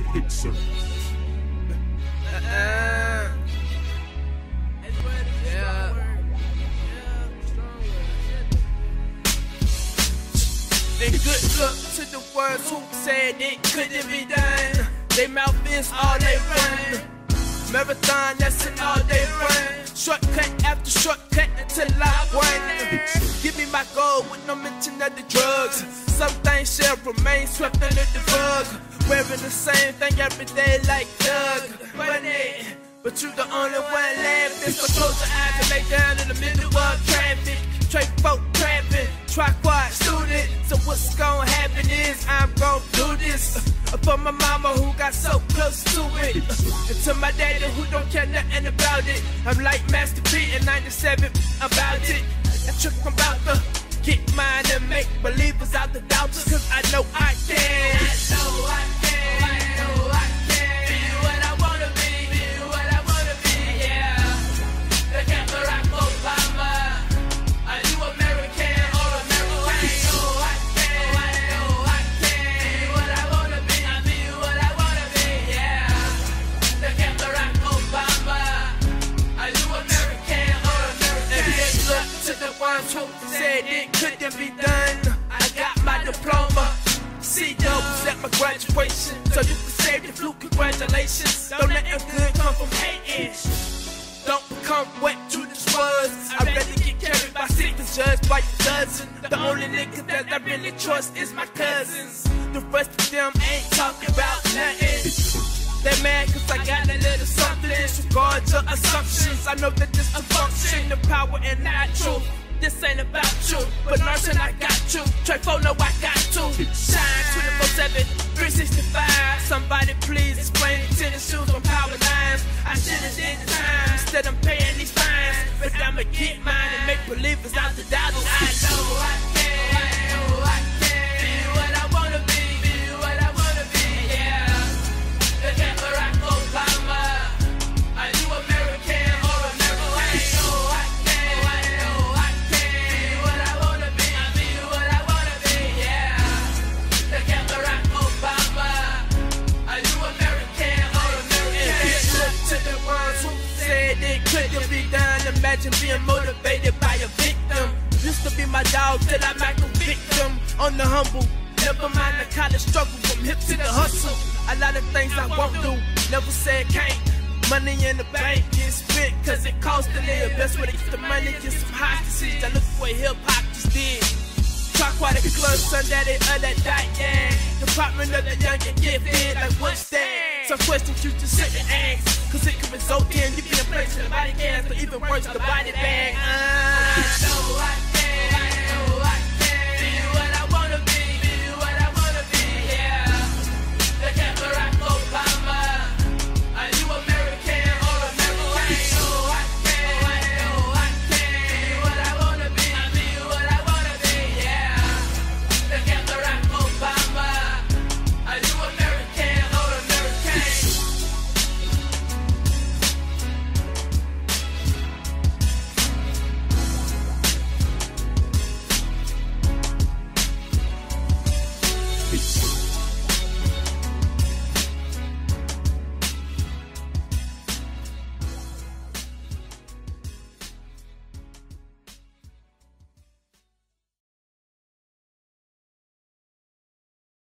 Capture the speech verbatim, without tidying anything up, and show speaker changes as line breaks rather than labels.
Pixel.
Uh, yeah. Then good luck to the ones who said it couldn't be done. They mouth is all they run. Marathon, that's an all-day run. Shortcut after shortcut until I won. Give me my goal with no mention of the drugs. Some things shall remain swept under the rug. Wearing the same thing every day like Doug. Funny, but you the only one laughing. So close your eyes and lay down in the middle of traffic. Straight folk trapping, try quad student. So what's gonna happen is I'm gonna do this uh, for my mama who got so close to it, uh, and to my daddy who don't care nothing about it. I'm like Master P in ninety-seven about it. That trick I'm about to get mine and make believers out the doubters, cause I know I can. I know I can. I know I can. Be what I wanna be. Be what I wanna be. Yeah. Look at Barack Obama. Are you American or American? I know I can. I know I can. Be what I wanna be. I be what I wanna be. Yeah. Look at Barack Obama. Are you American or American? And look to the ones who said it couldn't be done. I got my diploma. C doubles at my graduation, so you can save the flu. Congratulations. Don't let a good come from hating. Don't become wet to the swirls. I'd rather get carried by six judged by a dozen. The only niggas that I really trust is my cousins. The rest of them ain't talking about nothing. They're mad cause I got a little something. Disregard your assumptions. I know that this a function, the power and natural. This ain't about you, but nursing I got you. Trayfo know I got to shine twenty-four seven, three sixty-five. Somebody please explain the tennis shoes on power lines. I should've did the time instead I'm paying these fines, but I'ma get mine and make believers out the dollars. I know I can. I know I can. Be what I wanna be. Be what I wanna be. Yeah. Look at Barack Obama. Are you American or American? I know I can. I know I can. Be what I wanna be. I be what I wanna be. Yeah. Look at Barack Obama. Are you American or American? Look to the ones who said it couldn't be done. Imagine being motivated by a victim. Used to be my dog till I make a victim. On the humble, never mind the college struggle. From hip to the hustle, a lot of things I won't do. Never said can't. Money in the bank get spent cause it costs to live. Best way to get the money, get some hostages. I look for what hip-hop just did. Talk while the club, son, daddy, of that diet, yeah. Department of the young and gifted, like what's that? Some questions you just sit and ask, cause it can result in you being placed in the body cast, or even worse, the body bag. Uh, I know I